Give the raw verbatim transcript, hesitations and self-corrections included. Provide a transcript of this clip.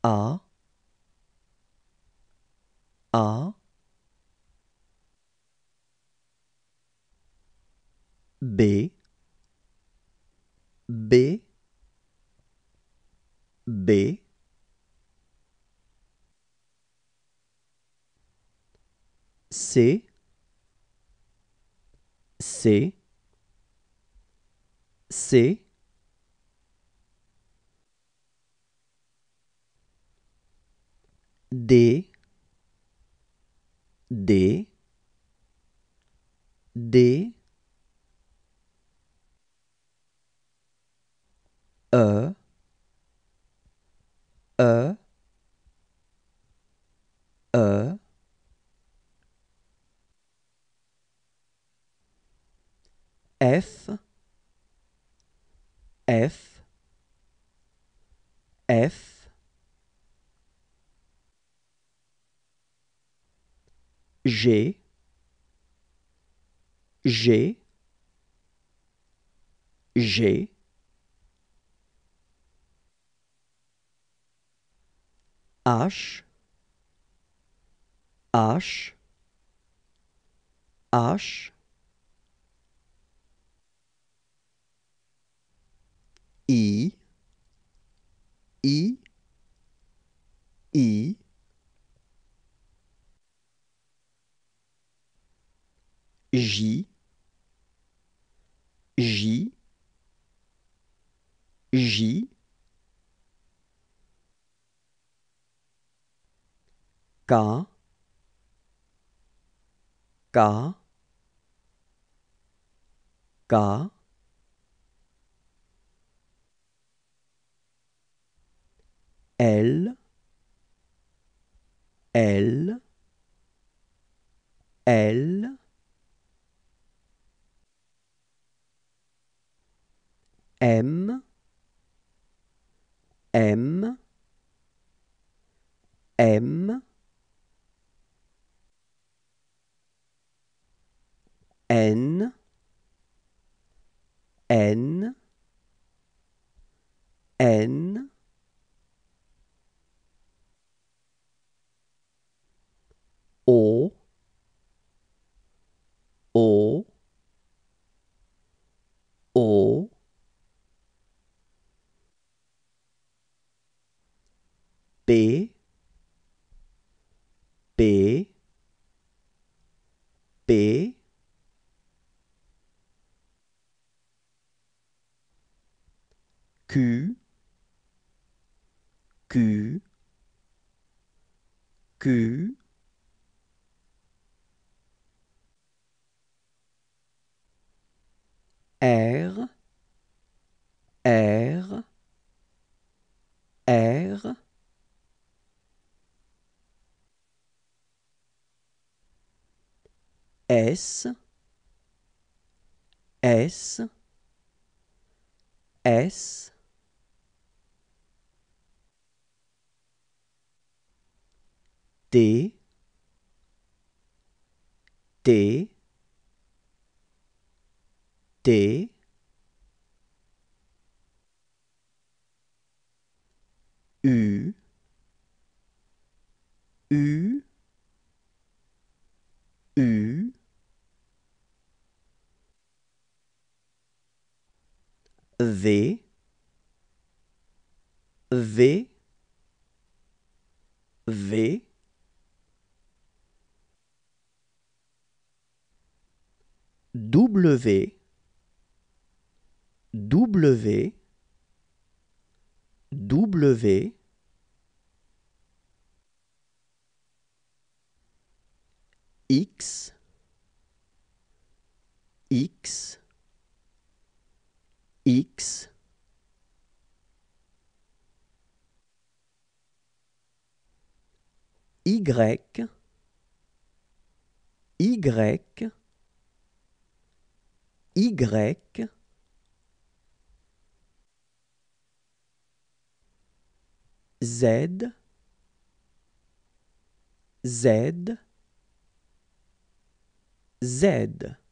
A, A, B, B, B, C, C, C, D, D, D, E, E, E, F, F, F, G, G, G, H, H, H, I, I, I, J, J, J, K, K, K, L, L, L, M, M, M, N, N, N, O, O, O, P, P, P, Q, Q, Q, R, R, R, S, S, S, T, T, T, U, U, U, V, V, V, W, W, W, X, X, X, Y, Y, Y, Z, Z, Z.